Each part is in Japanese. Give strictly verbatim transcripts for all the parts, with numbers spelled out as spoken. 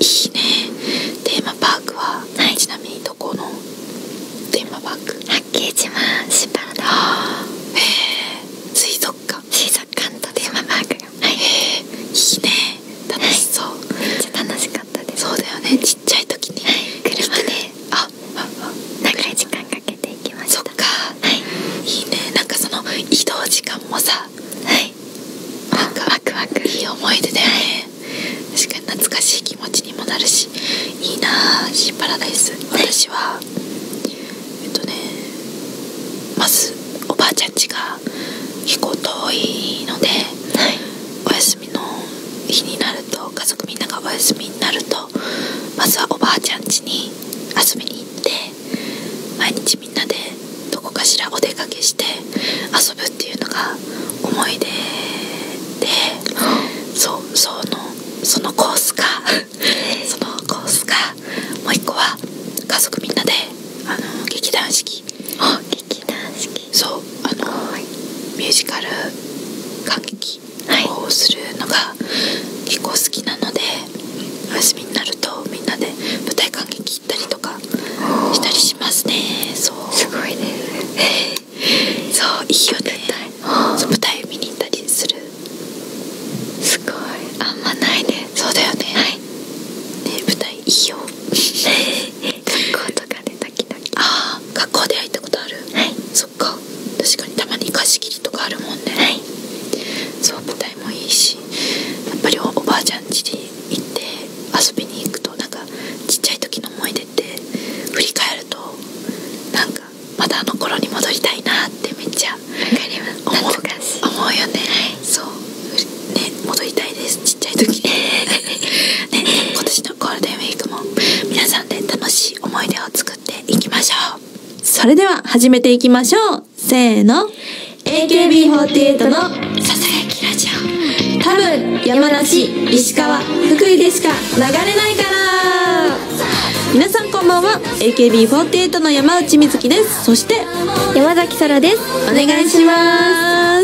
いいね。テーマパークは、はい、ちなみにどこのテーマパーク？ 八景島シーパラダイス。 へえ、水族館。 水族館とテーマパークが。はい。 へえ、いいね。楽しそう。はい、 めっちゃ楽しかったです。 そうだよね。ちっちゃい時に、 はい、車であ、あ、あ、 長い時間かけて行きました。 そっか。はい。いいね。なんかその移動時間もさ、はい。なんかワクワク。いい思い出だよね。はい、確かに懐かしい気持ちにもなるし、いいなぁ、シーパラダイス。私は、えっとね、まずおばあちゃん家が結構遠いので、はい、お休みの日になると、家族みんながお休みになると、まずはおばあちゃん家に遊びに行って、毎日みんなでどこかしらお出かけして遊ぶっていうのが思い出で、そう、そのそのコースがそのコースがもう一個は家族みんなであの劇団四季、 あ、劇団四季、 そう、あのミュージカル観劇をするのが結構好きなので、お休みになるとみんなで舞台観劇行ったりとかしたりしますね。そう、 すごいです。 そう、いいよね。そう、舞台見に行ったりする。 すごい、あんまないです。 そうだよね。はい。ね、舞台いいよ。 学校とかで時々。 ああ、学校で行ったことある。 はい。 そっか。確かにたまに貸し切りとかあるもんね。 はい。 そう、舞台もいいし、やっぱり お, おばあちゃん家に行って遊びに行くと、なんかちっちゃい時の思い出って振り返ると、なんかまだあの頃に戻りたいなってめっちゃわかります。 思う、 懐かしい。 思うよね。はい、そうね、戻りたいです、ちっちゃい時に。ね、今年のゴールデンウィークも皆さんで楽しい思い出を作っていきましょう。 それでは始めていきましょう。せーの。エーケービーフォーティーエイト のささやきラジオ。 多分山梨、石川、福井でしか流れないから。皆さんこんばんは。 エーケービーフォーティーエイト の山内美月です。そして山崎さらです。 お願いします。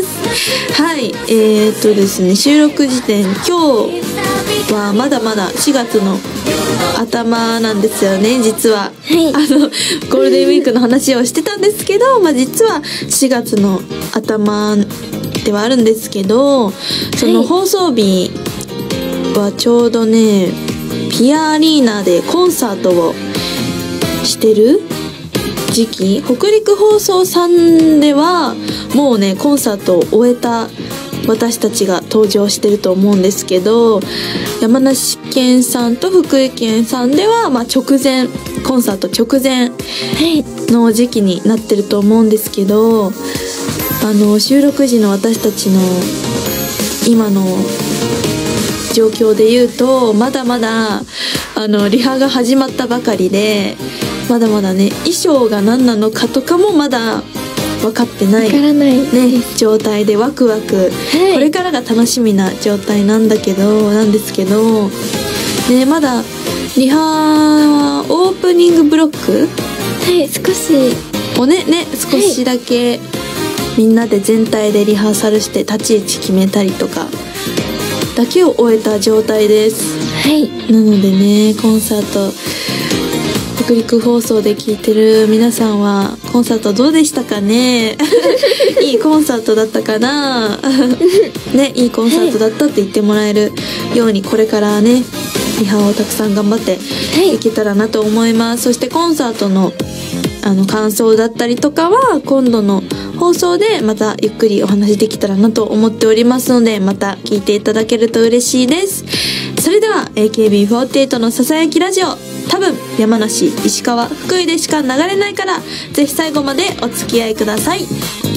はい、えー、っとですね、収録時点今日はまだまだしがつの頭なんですよね、実は。 はい、 あのゴールデンウィークの話をしてたんですけど、まあ、実はしがつの頭ではあるんですけど、その放送日はちょうどね、ピアアリーナでコンサートをしてる時期。北陸放送さんではもうねコンサートを終えた私たちが登場してると思うんですけど、山梨県さんと福井県さんでは、まあ、直前コンサート直前の時期になってると思うんですけど、あの収録時の私たちの今の状況で言うと、まだまだあのリハが始まったばかりで、まだまだね衣装が何なのかとかもまだ分かってない、 分からない、 ね、状態でワクワク、はい、これからが楽しみな状態なんだけどなんですけど、ね、まだリハはオープニングブロック、 はい、少しをねね少しだけみんなで全体でリハーサルして立ち位置決めたりとかだけを終えた状態です。 はい、 なのでね、コンサート北陸放送で聴いてる皆さんはコンサートどうでしたかねいいコンサートだったかなね、いいコンサートだったって言ってもらえるように、これからねリハをたくさん頑張っていけたらなと思います。そしてコンサートのあの感想だったりとかは今度の放送でまたゆっくりお話できたらなと思っておりますので、また聞いていただけると嬉しいです。それでは エーケービーフォーティーエイト のささやきラジオ、多分山梨、石川、福井でしか流れないから、ぜひ最後までお付き合いください。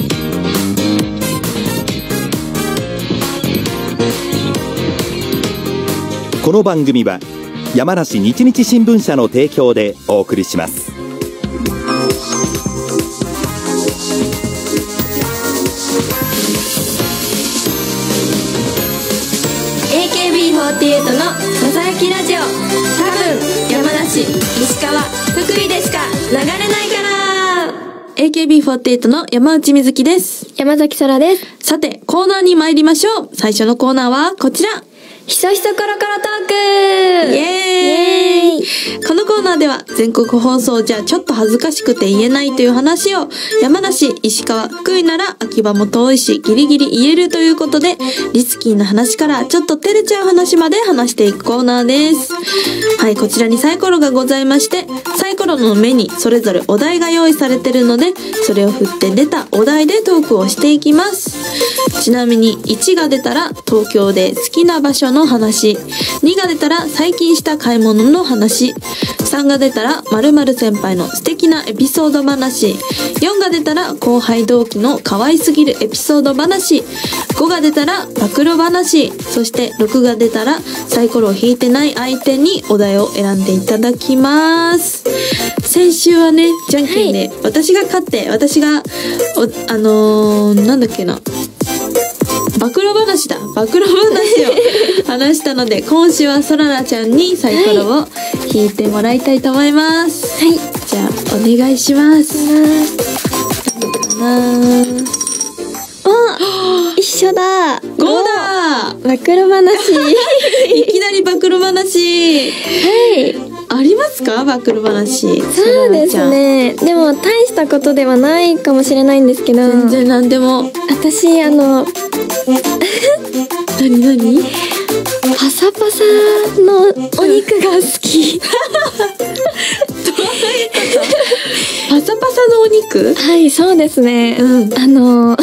この番組は山梨日日新聞社の提供でお送りします。 エーケービーフォーティーエイト のささやきラジオ、多分山梨、石川、福井でしか流れないから。 エーケービーフォーティーエイト の山内美月です。 山崎さらです。 さてコーナーに参りましょう。最初のコーナーはこちら、 ひそひそコロコロトーク。 イエーイ。 ーナーでは全国放送じゃちょっと恥ずかしくて言えないという話を山梨、石川、福井なら秋葉も遠いしギリギリ言えるということで、リスキーな話からちょっと照れちゃう話まで話していくコーナーです。はい、こちらにサイコロがございまして、サイコロの目にそれぞれお題が用意されてるので、それを振って出たお題でトークをしていきます。ちなみにいちが出たら東京で好きな場所の話、にが出たら最近した買い物の話、さんが出たら〇〇先輩の素敵なエピソード話、よんが出たら後輩同期の可愛すぎるエピソード話、ごが出たら暴露話、そしてろくが出たらサイコロを引いてない相手にお題を選んでいただきます。先週はね、じゃんけんで私が勝って、私がおあのー、なんだっけな暴露話だ暴露話を話したので、今週はそららちゃんにサイコロを引いてもらいたいと思います。はい、じゃあお願いします。 あ、一緒だ。 ごだ。 暴露話。 いきなり暴露話。 はい。 ありますか、暴露話。 そうですね。でも大したことではないかもしれないんですけど。 全然なんでも。 私あの。 なになに？ パサパサのお肉が好き。 パサパサのお肉？ はい、そうですね。 うん、 あの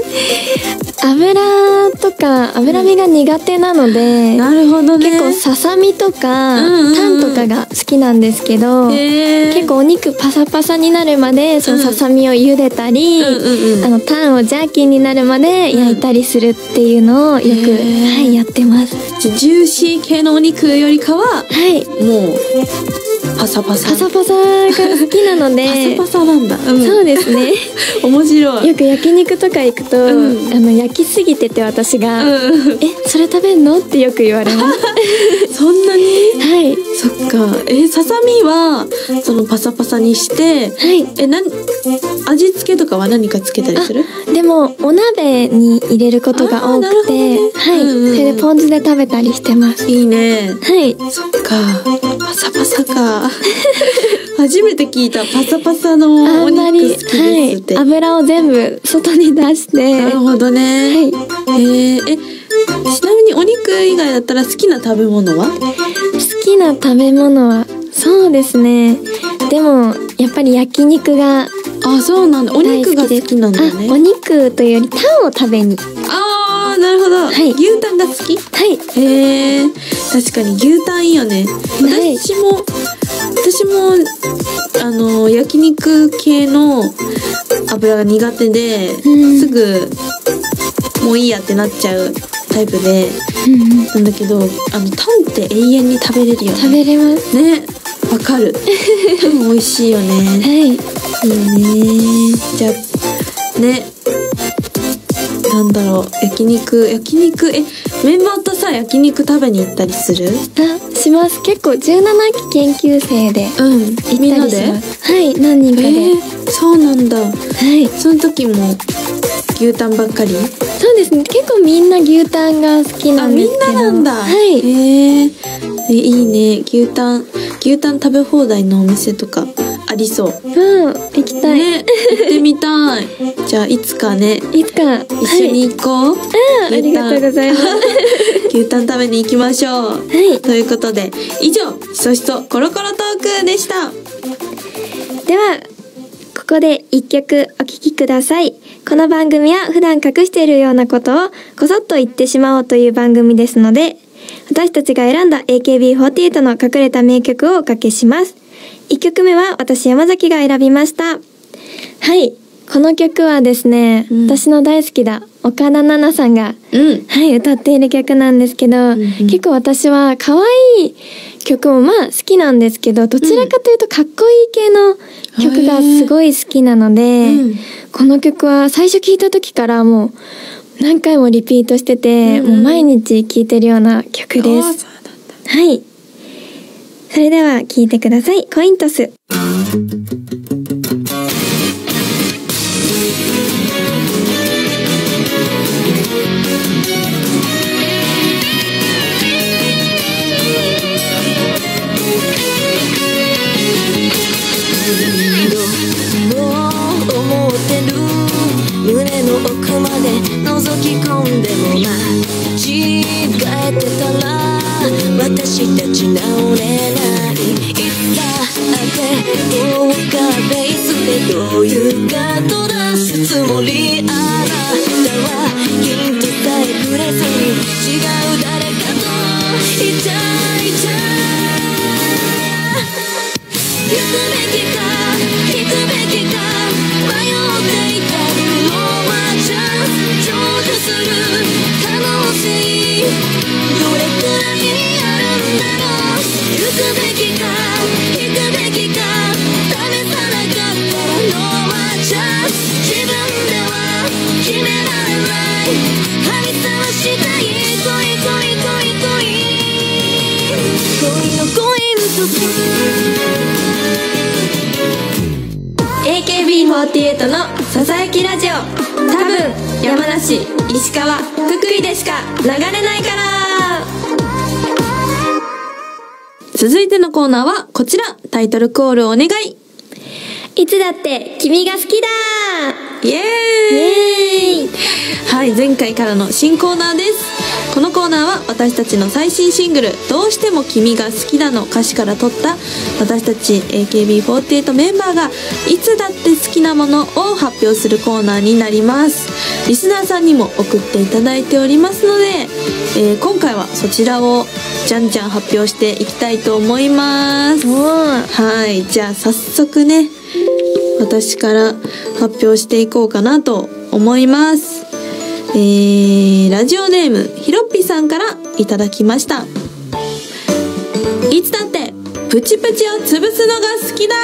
油とか脂身が苦手なので、 なるほどね。 結構ささみとか、 うんうん、 タンとかが好きなんですけど、結構お肉パサパサになるまでそのささみを茹でたり、うん、あのタンをジャーキーになるまで焼いたりするっていうのをよく、はい、やってます。 ジューシー系のお肉よりかは、 はい、 もうパサパサパサパサが好きなのでパサパサなんだ、うん、 そうですね。 面白い。 よく焼肉とか行くと、うん、あの焼きすぎてて私が、うん、えそれ食べんのってよく言われます。 そんなに？ はい。 そっか。えささみはそのパサパサにして、 はい、 えな味付けとかは何かつけたりする？ でもお鍋に入れることが多くて、ね、はい、うんうん、それでポン酢で食べたりしてます。 いいね。 はい。 そっか。パサパサか。初めて聞いた。パサパサのお肉好きですって。 はい、油を全部外に出して。 なるほどね。はい。えー、えちなみにお肉以外だったら好きな食べ物は？ 好きな食べ物はそうですね。でもやっぱり焼肉が。 あ、そうなんだ。お肉が好きなんだね。 お肉というよりタンを食べに。 ああ、なるほど。はい。牛タンが好き？ はい。 へえ。確かに牛タンいいよね。私も、はい、私もあの焼肉系の油が苦手で、うん、すぐもういいやってなっちゃうタイプで、うん、なんだけど、あのタンって永遠に食べれるよね。 食べれますね。わかる。タン美味しいよね。 はい。 いいね。じゃあね、なんだろう、焼肉焼肉えメンバーとさ焼肉食べに行ったりする？ あ、します。結構じゅうななき研究生でうん行ったりします。はい、何人かで、 えー、そうなんだ。はい。その時も牛タンばっかり？ そうですね。結構みんな牛タンが好きなんですけど。 あ、みんななんだ。 はい。 へえー、えいいね。牛タン牛タン食べ放題のお店とかありそう。 うん、行きたい。 ね、行ってみたい。じゃあいつかね。 いつか一緒に行こう。 はい、あ, ありがとうございます。 牛タン食べに行きましょう。 はい。 ということで以上ひそひそコロコロトークでした。 ではここで一曲お聴きください。この番組は普段隠しているようなことをこそっと言ってしまおうという番組ですので、私たちが選んだ エーケービーフォーティエイト の隠れた名曲をおかけします。いっきょくめは私山崎が選びました。はい、この曲はですね、うん、私の大好きな岡田奈々さんが、うん、はい、歌っている曲なんですけど、うんうん、結構私は可愛い曲もまあ好きなんですけど、どちらかというとかっこいい系の曲がすごい好きなので、うん、この曲は最初聴いた時からもう何回もリピートしてて、うん、もう毎日聴いてるような曲です。はい、それでは聴いてください。コイントス。 れないいつだってポーカーベースでどういうカード出すつもりあなたはヒントさえくれずに違う誰かとイチャイチャ行くべきか行くべきか迷っていたノーマーチャンス成就する可能性どれくらいあるんだろう行くべきか行くべきか試さなかったらノーマーチャンス自分では決められない張り探したい恋恋恋恋恋のコイントスエーケービーフォーティーエイト のささやきラジオ、多分山梨、石川、福井でしか流れないから。 続いてのコーナーはこちら。タイトルコールお願い。 いつだって君が好きだ。 イエーイ。はい、前回からの新コーナーです。このコーナーは私たちの最新シングル「どうしても君が好きだ」の歌詞から取った私たち エーケービーフォーティーエイト メンバーがいつだって好きなものを発表するコーナーになります。リスナーさんにも送っていただいておりますので、えー、今回はそちらをじゃんじゃん発表していきたいと思います。はい、じゃあ早速ね、私から発表していこうかなと思います。えー、ラジオネームひろっぴさんからいただきました。いつだってプチプチを潰すのが好きだ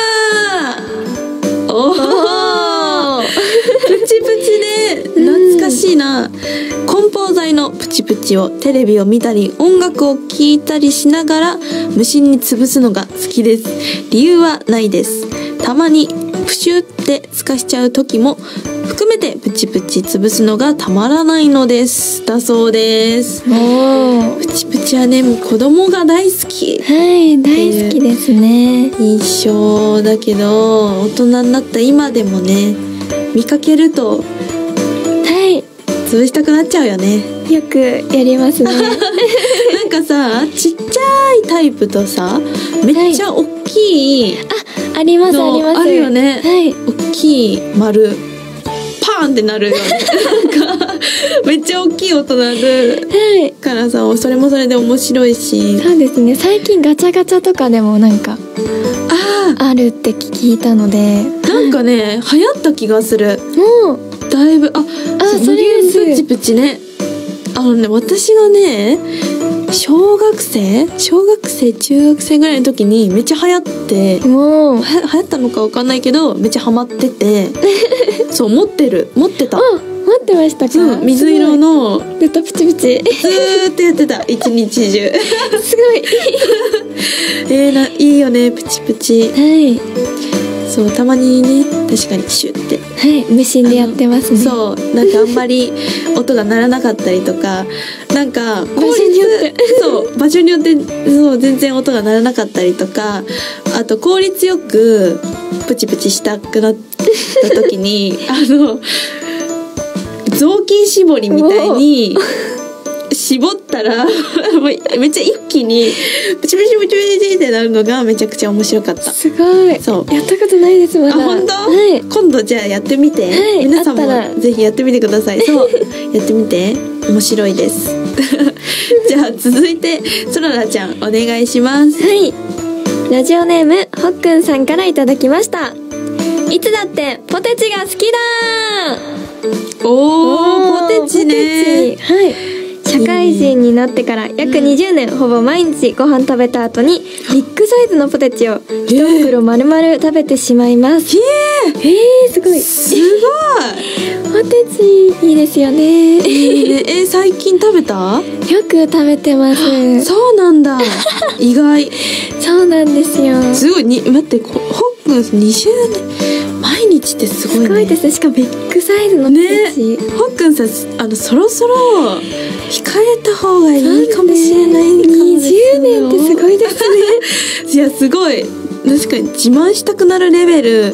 ー。おープチプチで懐かしいな。梱包材のプチプチをテレビを見たり音楽を聴いたりしながら無心に潰すのが好きです。理由はないです。たまにプシュって透かしちゃう時も含めてプチプチ潰すのがたまらないのですだそうです。プチプチはね、もう子供が大好き、 はい大好きですね。 印象だけど大人になった今でもね見かけるとはい潰したくなっちゃうよね。 よくやりますねなんかさちっちゃいタイプとさめっちゃ大きい、 はい、あありますありますあるよね、 はい、 大きい丸パーンってなるよねなんかめっちゃ大きい音鳴る、はい、からさそれもそれで面白いし。 そうですね、最近ガチャガチャとかでもなんかああるって聞いたのでなんかね、はい、流行った気がする。 もうだいぶああそれですプチプチね。あのね私がね小学生小学生中学生ぐらいの時にめっちゃ流行ってもうは流行ったのかわかんないけどめっちゃハマっててそう持ってる持ってた。 あ持ってましたか、 うん、水色のずっとプチプチずーっとやってた一日中すごいえー、ないいよねプチプチ。 はいそうたまにね確かにシュッてはい無心でやってますね。 そうなんかあんまり音が鳴らなかったりとかなんか場所によってそう場所によってそう全然音が鳴らなかったりとか、あと効率よくプチプチしたくなった時にあの雑巾絞りみたいに絞ったらめっちゃ一気にプチプチプチプチってなるのがめちゃくちゃ面白かった。 すごい。 そうやったことないですまだ。 あ本当？ はい。 今度じゃあやってみて、はい、皆さんもぜひやってみてください。そうやってみて面白いですじゃあ続いてそららちゃんお願いします。 はい、ラジオネームほっくんさんからいただきました。いつだってポテチが好きだー。 おー、ポテチね。 ポテチ、はい。社会人になってから約にじゅうねん、うん、ほぼ毎日ご飯食べた後にビッグサイズのポテチを一袋丸々食べてしまいます。 えー、 えー、すごいすごいポテチいいですよね。 いいね。えー、最近食べた？ よく食べてます。 そうなんだ意外。 そうなんですよ。 すごいに待ってほっくんにじゅうねん毎日ってすごいね。 すごいですね。しかもビッグサイズのポテチ、 ね、ほっくんさあのそろそろ控えた方がいいかもしれない。 にじゅうねんってすごいですねいやすごい確かに自慢したくなるレベル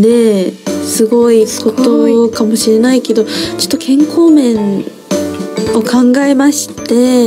ですごいことかもしれないけど、ちょっと健康面を考えまして、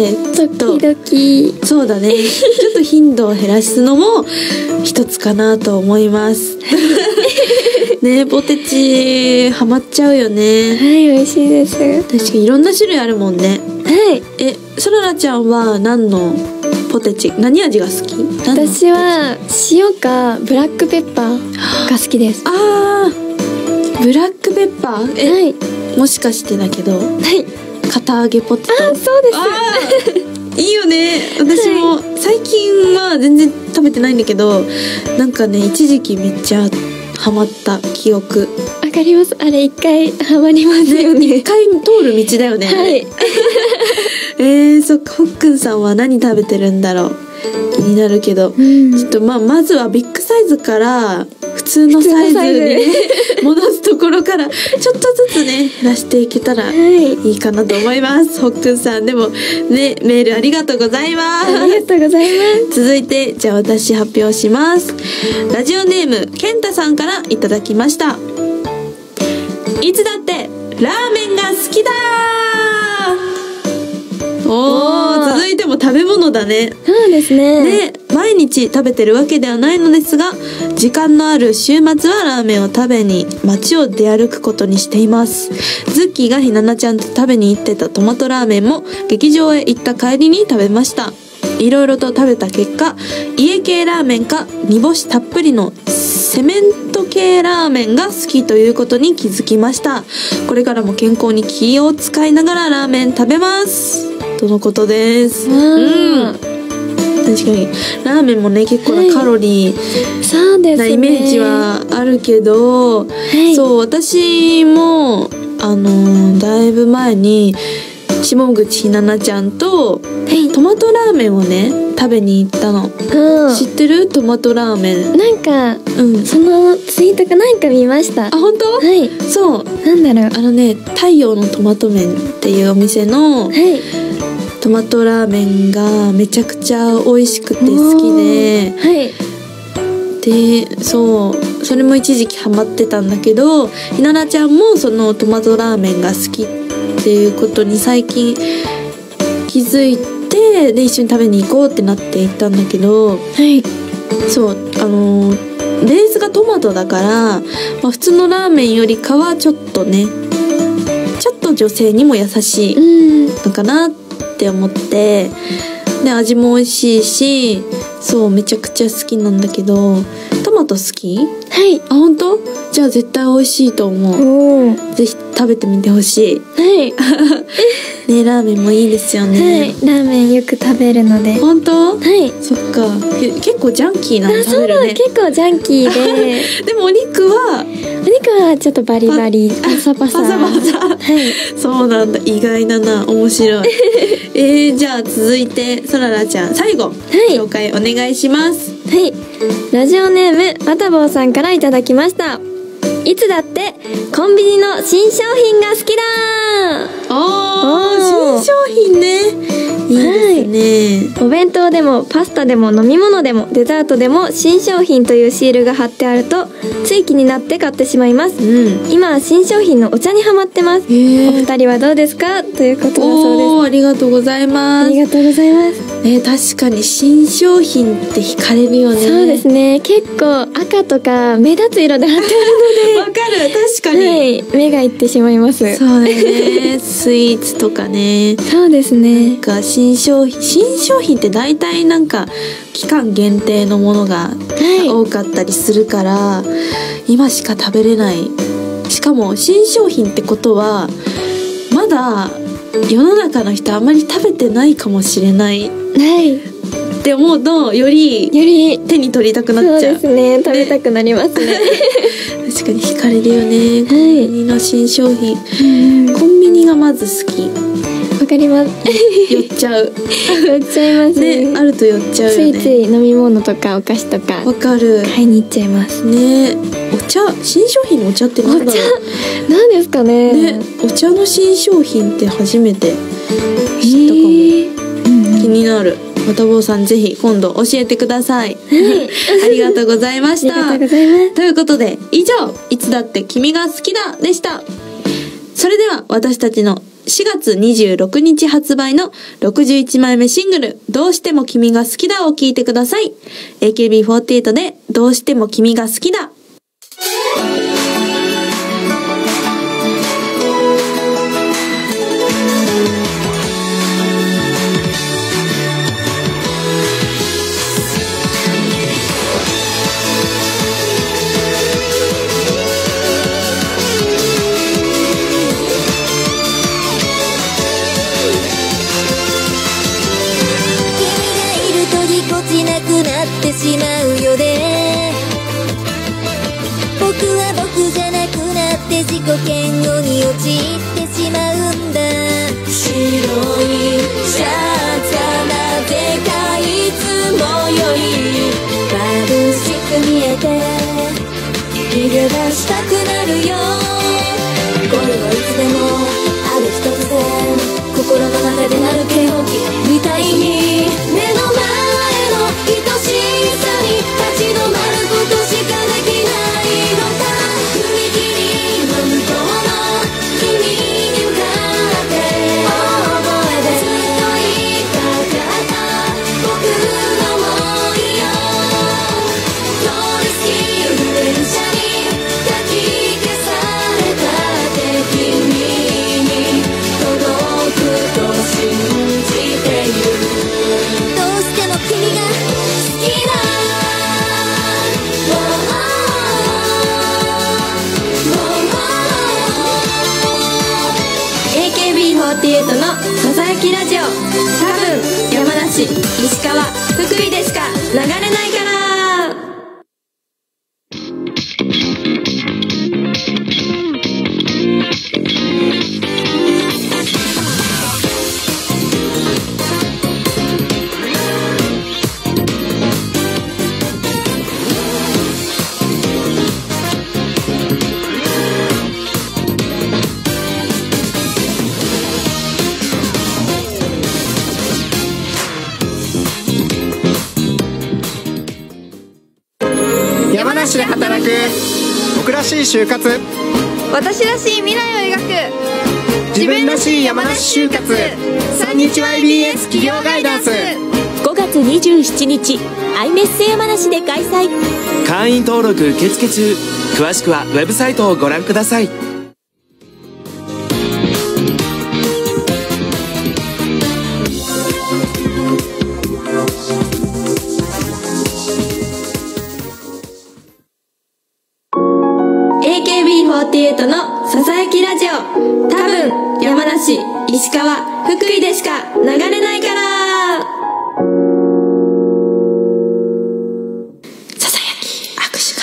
ちょっとドキドキ。 そうだねちょっと頻度を減らすのも一つかなと思いますね。ポテチハマっちゃうよね。 はい、美味しいです。は確かにいろんな種類あるもんね。 い。 え、そららちゃんは何のポテチ、何味が好き？何の私は塩かブラックペッパーが好きです。 あー、ブラックペッパー。え、 はい。 もしかしてだけどはい。 堅揚げポテト。 あ、そうです。 あーいいよね。私も最近は全然食べてないんだけど、なんかね一時期めっちゃハマった記憶。 わかります。あれ一回ハマりますよね。 一回通る道だよね。 はい。 えー、そっか、ほっくんさんは何食べてるんだろう、気になるけど、 うんちょっとまあまずはビッグサイズから普通のサイズにね戻すところからちょっとずつね減らしていけたらはい。 いいかなと思います。ほっくんさん、でもねメールありがとうございます。 ありがとうございます。 続いてじゃあ私発表します。ラジオネームけんたさんからいただきました。いつだってラーメンが好きだー。おおーー、続いても食べ物だね。 そうですね。 ね、毎日食べてるわけではないのですが、時間のある週末はラーメンを食べに街を出歩くことにしています。ズッキーがひななちゃんと食べに行ってたトマトラーメンも劇場へ行った帰りに食べました。いろいろと食べた結果、家系ラーメンか煮干したっぷりのセメント系ラーメンが好きということに気づきました。これからも健康に気を使いながらラーメン食べますとのことです。 うんうん、確かにラーメンもね結構なカロリーそうですね。 なイメージはあるけど、 はい。 そう、私もあのーだいぶ前に下口ひななちゃんとはい。 トマトラーメンをね食べに行ったの。 うん。 知ってる？トマトラーメン。 なんかうん。 そのツイートかなんか見ました。 あ、本当？ はい。 そう。 なんだろう。 あのね、太陽のトマト麺っていうお店のはい。 トマトラーメンがめちゃくちゃ美味しくて好きで、 はい。 で、そうそれも一時期ハマってたんだけど、ひななちゃんもそのトマトラーメンが好きっていうことに最近気づいて、で一緒に食べに行こうってなって行ったんだけど、 はい。 そう、あのーベースがトマトだから、まあ、普通のラーメンよりかはちょっとねちょっと女性にも優しいうん。 のかなって思って、で味も美味しいし、そうめちゃくちゃ好きなんだけど、トマト好き？ はい。 あ、本当？じゃあ絶対美味しいと思う。 おお。はぜひ食べてみてほしい。 い。 ね、ラーメンもいいですよはね。 い。ラーメンよく食べるので。は本当？ い。 そっか。け結構ジャンキーなのあ、そうだ。 食べるね。 結構ジャンキーで、 でもお肉はお肉はちょっとバリバリ、パサパサ。 パサパサはい。 そうなんだ、意外だな、面白い。えー、じゃあ続いてそららちゃん最後、 はい紹介お願いします。 はい。ラジオネーム、わたぼうさんからいただきました。いつだって、コンビニの新商品が好きだあー、 おー新商品ね。いいですね。 お弁当でもパスタでも飲み物でもデザートでも新商品というシールが貼ってあるとつい気になって買ってしまいます。 うん。 今は新商品のお茶にハマってます。 へーお二人はどうですかということだそうおー、 です。 ありがとうございあます。 りがとうございます。 えー、確かに新商品って惹かれるよね。 そうですね。結構赤とか目立つ色で貼ってあわかる、確かるので、はに。 い、目がいってしまいます。 そうだよね。スイーツとかね。 そうですねなん。か新商品新商品って大体なんか期間限定のものがはい。 多かったりするから、今しか食べれない。しかも新商品ってことはまだ世の中の人あまり食べてないかもしれないはい。 って思うとよりより、 手に取りたくなそうっちゃう。 ですね。食べたくなりますね。 確かに惹かれるよね、 いコンビニの新商品。 うんコンビニがまず好き。 わかります。 寄っちゃうやっちゃいますね。 ね、あると寄っちゃうよね。 ついつい飲み物とかお菓子とかわかる。 買いに行っちゃいます。 ね、お茶、新商品のお茶ってなんだろう。 なんですかね。 ね、お茶の新商品って初めて知ったかも。 へーうん気になる。またぼうさんぜひ今度教えてください。ありがとうございました。 ありがとうございます。 ということで以上、いつだって君が好きだでした。それでは私たちのしがつにじゅうろくにち発売のろくじゅういちまいめシングル、どうしても君が好きだを聴いてください。エーケービーフォーティーエイト で、どうしても君が好きだ。 しまうよね。僕は僕じゃなくなって自己嫌悪に陥ってしまうんだ。白いシャツはなぜかいつもより眩しく見えて逃げ出したくなるよ。これはいつでもある日突然心の中で鳴る警報器みたいに目の前の愛しさに立ち止まることしかできないのか。踏切の向こうの君に向かって大声でずっと言いたかった僕の想いよ。通り過ぎる電車にかき消されたって君に届くと信じている。どうしても君が好きだ。 エーケービーフォーティーエイト のささやきラジオ、多分山梨、石川、福井でしか流れないから。 山梨で働く僕らしい就活、 私らしい未来を描く自分らしい山梨就活、さんにち ワイビーエス 企業ガイダンス、 ごがつにじゅうしちにちアイメッセ山梨で開催。 会員登録受付中。詳しくはウェブサイトをご覧ください。 エーケービーフォーティーエイト のささやきラジオ、多分山梨、石川、福井でしか流れないから。 ささやき握手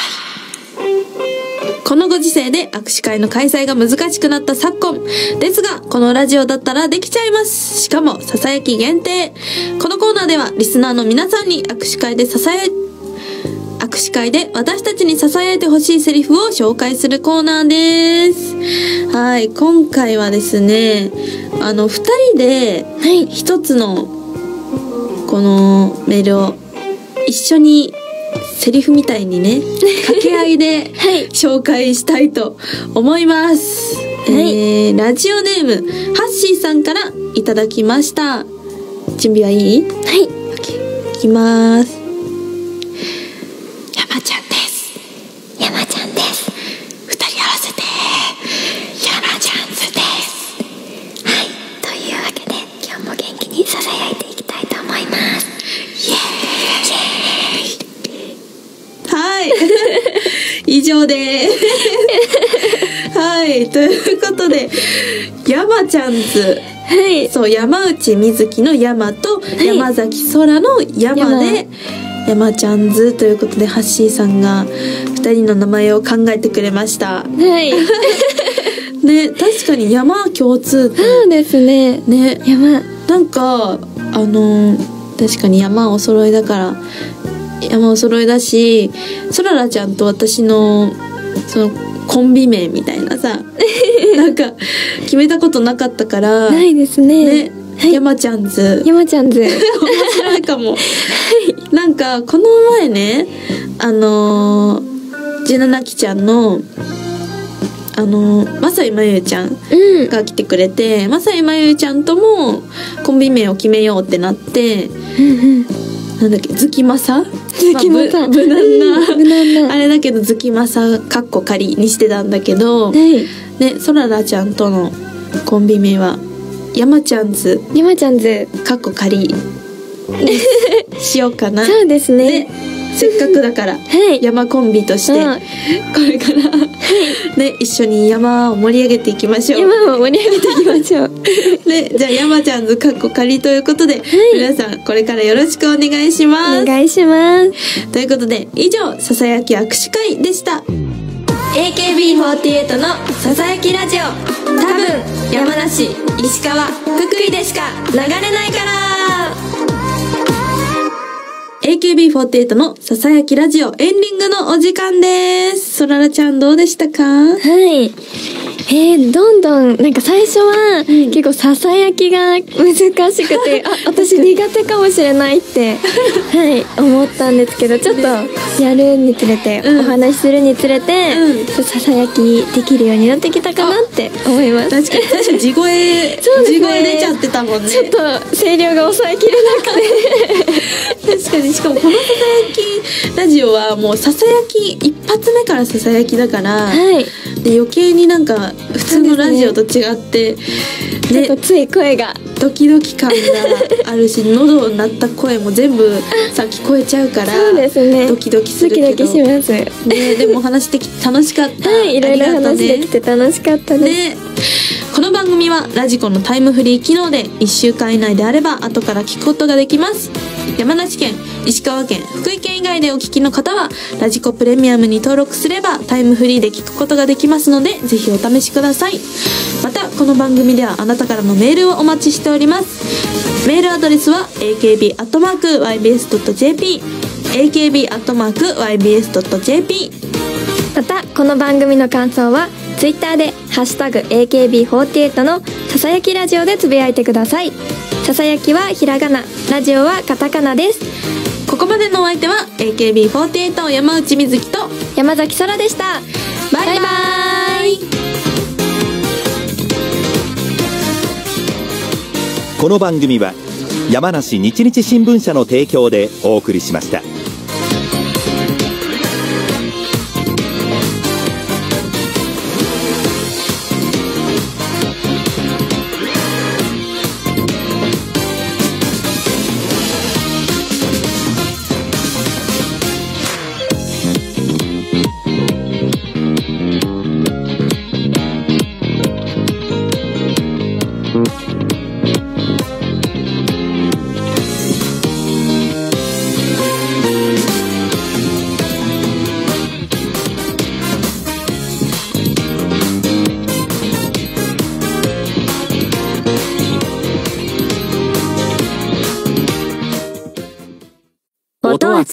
会。 このご時世で握手会の開催が難しくなった昨今ですが、このラジオだったらできちゃいます。しかもささやき限定。このコーナーではリスナーの皆さんに握手会でささや握手会で私たちに支えてほしいセリフを紹介するコーナーです。はい、今回はですね、あのふたりで一つのこのメールを一緒にセリフみたいにね掛け合いで紹介したいと思います。はい、えー、ラジオネームハッシーさんからいただきました。準備はいい？ はい、 いきます。 山ちゃんです。 山ちゃんです。 二人合わせて山ちゃんズです。 はい、というわけで今日も元気にささやいていきたいと思います。 イエーイ。 はい以上ではいということで山ちゃんズ、 はい、 そう山内瑞希の山と山崎空の山で、山ちゃんズということでハッシーさんがふたりの名前を考えてくれました。 はいね、確かに山共通点。 そうですね。 ね、 山なんかあの確かに山お揃いだから山お揃いだし、そららちゃんと私のそのコンビ名みたいなさなんか決めたことなかったからないですね。 ね、はい、山ちゃんズ山ちゃんズ面白いかも、はい、なんかこの前ね、あのー、じゅうななきちゃんのあのまさいまゆちゃんうんが来てくれて、まさいまゆちゃんともコンビ名を決めようってなって、なんだっけ、ズキマサズキマサ、 まあぶ無難な無難なあれだけどズキマサかっこ仮にしてたんだけど、 はいね、そららちゃんとのコンビ名は山ちゃんズやまちゃんずかっこ仮にしようかな。 そうですね。 でせっかくだからはい山コンビとしてはいこれからね一緒に山を盛り上げていきましょう。 山を盛り上げていきましょう。 でじゃあ山ちゃんズかっこ仮ということで、皆さんこれからよろしくお願いします。 お願いします。 ということで以上ささやき握手会でした。 エーケービーフォーティーエイト のささやきラジオ、多分山梨、石川、福井でしか流れないから。 エーケービーフォーティーエイト のささやきラジオエンディングのお時間です。そららちゃんどうでしたか？ はい。えー、どんどんなんか最初は結構ささやきが難しくて、あ、私苦手かもしれないってはい思ったんですけど、ちょっとやるにつれて、 うんお話しするにつれて、 うんちょっとささやきできるようになってきたかなって思います。 確かに確かに地声そうですね地声出ちゃってたもんね。 ちょっと声量が抑えきれなくて確かに、しかもこのささやきラジオはもうささやき一発目からささやきだから、 はい。 で余計になんか普通のラジオと違ってねちょっとつい声がドキドキ感があるし喉鳴った声も全部さ聞こえちゃうからそうですね。 ドキドキすドキるけどドキします。 ね、でも話してきて楽しかった。 はい、いろいろありがとう話できて楽しかったです。 ね。この番組はラジコのタイムフリー機能でいっしゅうかん以内であれば後から聞くことができます。山梨県、石川県、福井県以外でお聞きの方はラジコプレミアムに登録すればタイムフリーで聞くことができますので、ぜひお試しください。またこの番組ではあなたからのメールをお待ちしております。メールアドレスは エーケービーアットマークワイビーエスドットジェーピー エーケービーアットマークワイビーエスドットジェーピー。 またこの番組の感想はツイッターでハッシュタグ エーケービーフォーティーエイト のささやきラジオでつぶやいてください。ささやきはひらがな、ラジオはカタカナです。 ここまでのお相手は エーケービーフォーティーエイト 山内みずきと山崎そらでした。 バイバイ。 この番組は山梨日日新聞社の提供でお送りしました。